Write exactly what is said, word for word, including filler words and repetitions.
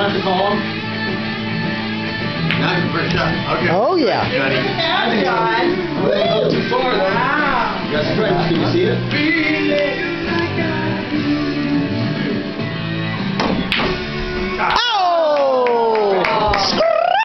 have to call him? Not the first shot. Okay. Oh, yeah. Johnny. Oh, too far. Wow. You got surprised. Can you see it?